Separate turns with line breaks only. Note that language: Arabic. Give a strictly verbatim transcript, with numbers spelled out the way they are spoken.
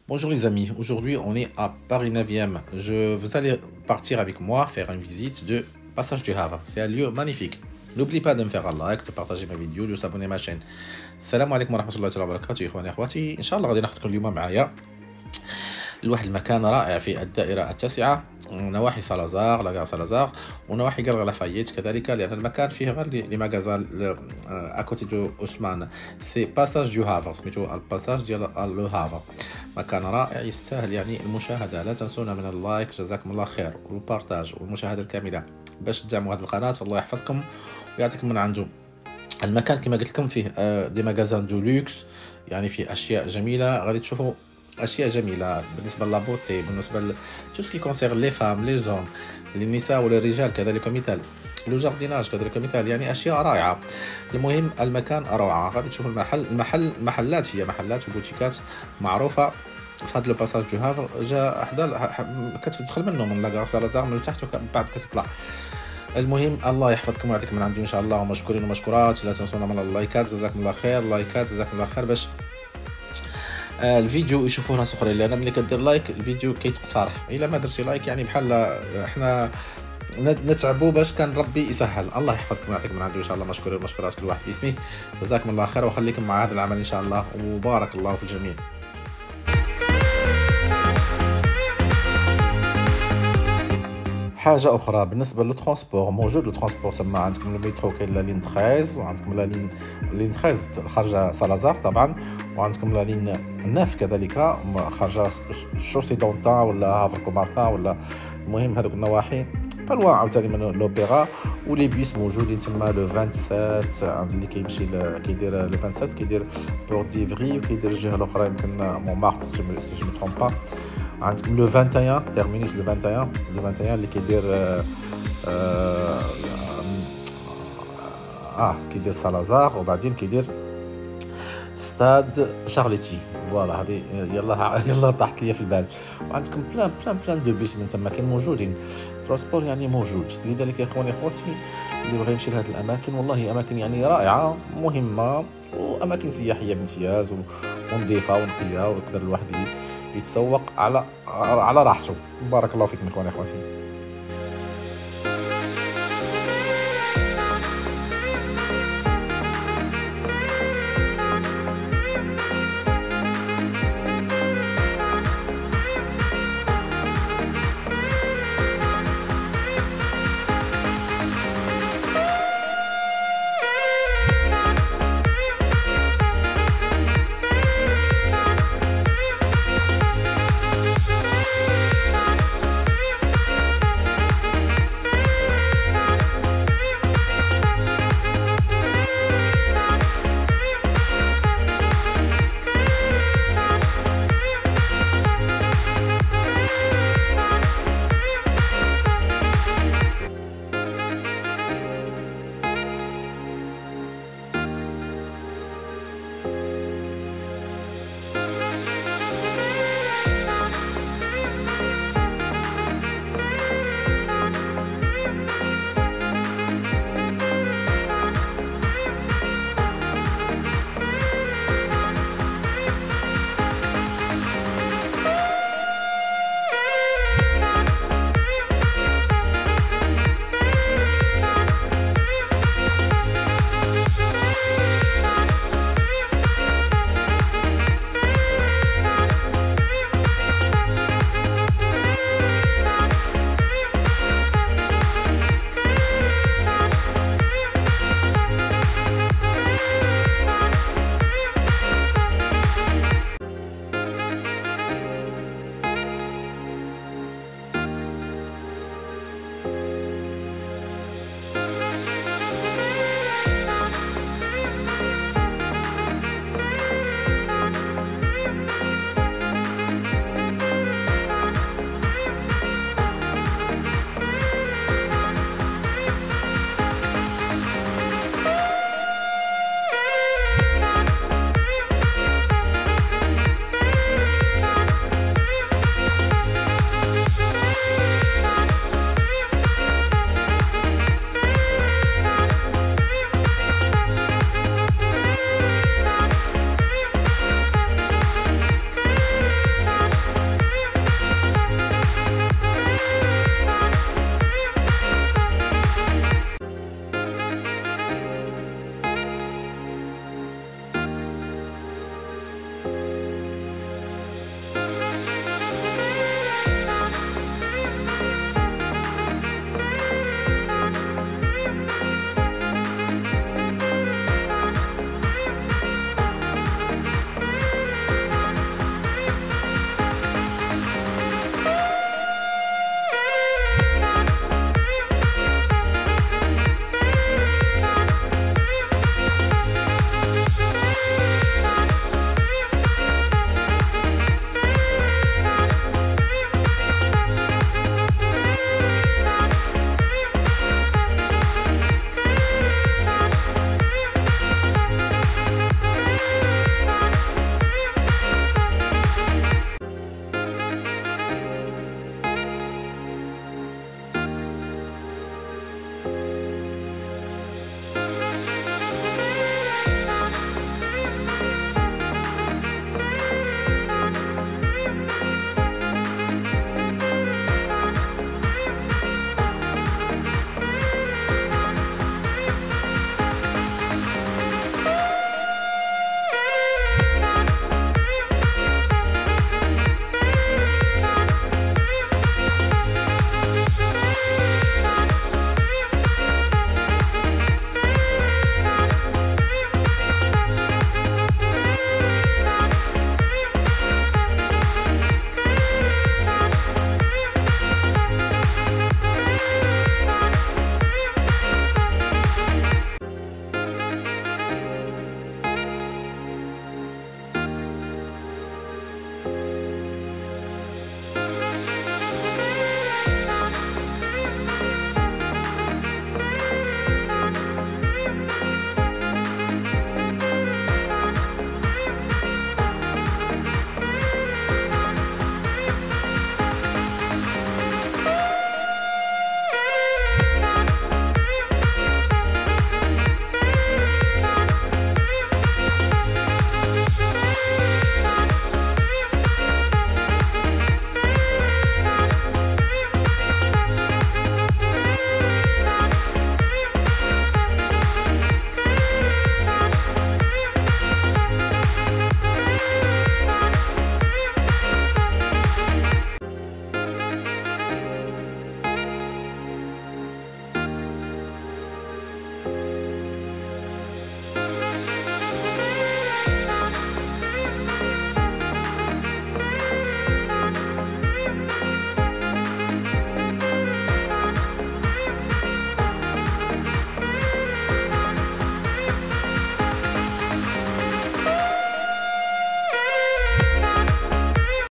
Bonjour les amis, aujourd'hui on est à Paris neuvième. Je, vous allez partir avec moi faire une visite de Passage du Havre. C'est un lieu magnifique. N'oublie pas de me faire un like, de partager ma vidéo, de s'abonner à ma chaîne. Salam alaikum wa rahmatullahi wa barakatuh إخواني أخواتي. إن شاء الله غادي ناخذكم اليوم معايا لواحد المكان رائع في الدائرة التاسعة، نواحي سالازار لاكار سالازار ونواحي قلغ لافايت كذلك، لأن المكان فيه غير لي ماغازان اكوتي دو عثمان. سي باساج دو هافر، سميتو الباساج ديال لو هافر. مكان رائع يستاهل يعني المشاهدة. لا تنسونا من اللايك، جزاكم الله خير، والبارتاج والمشاهدة الكاملة باش تدعموا هذه القناة. الله يحفظكم ويعطيكم من عنده. المكان كما قلت لكم فيه دي ماغازان دو لوكس، يعني فيه اشياء جميله. غادي تشوفوا اشياء جميله بالنسبه لابوتي، بالنسبه ل تو سكي كونسير لي فام لي زوم للنساء وللرجال كذلك مثال لو جارديناج كذلك مثال، يعني اشياء رائعه. المهم المكان روعه. غادي تشوفوا المحل المحل محلات، هي محلات وبوتيكات معروفه في هذا لو باساج دو هافر. جا حدا كتدخل منه من لاكار سالازار من التحت ومن بعد كتطلع. المهم الله يحفظكم ويعطيكم من عنده ان شاء الله، ومشكورين ومشكورات. لا تنسونا من اللايكات، جزاكم الله خير. لايكات جزاكم الله خير باش آه الفيديو يشوفوه ناس اخرين، لان ملي كدير لايك الفيديو كيتقترح. الا ما درتي لايك يعني بحال احنا نتعبوا باش كان ربي يسهل. الله يحفظكم ويعطيكم من عنده ان شاء الله. مشكورين ومشكورات كل واحد باسمه. جزاكم الله خير وخليكم مع هذا العمل ان شاء الله، وبارك الله في الجميع. حاجه اخرى بالنسبه للترونسبور، موجود الترونسبور تما. عندكم المترو كاين لا لين تخطريز، وعندكم لا لين لين تخطريز خارجه سالازار طبعا، وعندكم لا لين ناف كذلك خارجه شوسي دونتا ولا هافر كومارتا ولا المهم هذوك النواحي بالوا عاوتاني من لوبيرا. ولي بيس موجودين تما لو سبعة وعشرين اللي كيمشي كيدير لو سبعة وعشرين كيدير بورت ديفري، وكيدير الجهه الاخرى يمكن مونمارتر سي جو مي ترومب با. عندكم لو واحد وعشرين تيرمينوس لو واحد وعشرين لو واحد وعشرين اللي كيدير آه, آه, اه كيدير سالازار، وبعدين كيدير ستاد شارليتي. فوالا هذه يلا يلا طاحت ليا في البال. وعندكم بلان بلان بلان دو بيس من تما كاين موجودين. ترونسبور يعني موجود. لذلك يا اخواني اخواتي اللي بغى يمشي لهذه الاماكن، والله اماكن يعني رائعه مهمه، واماكن سياحيه بامتياز ونظيفه ونقيه، ويقدر الواحد يتسوق على على راحته. بارك الله فيكم اخواني اخواتي.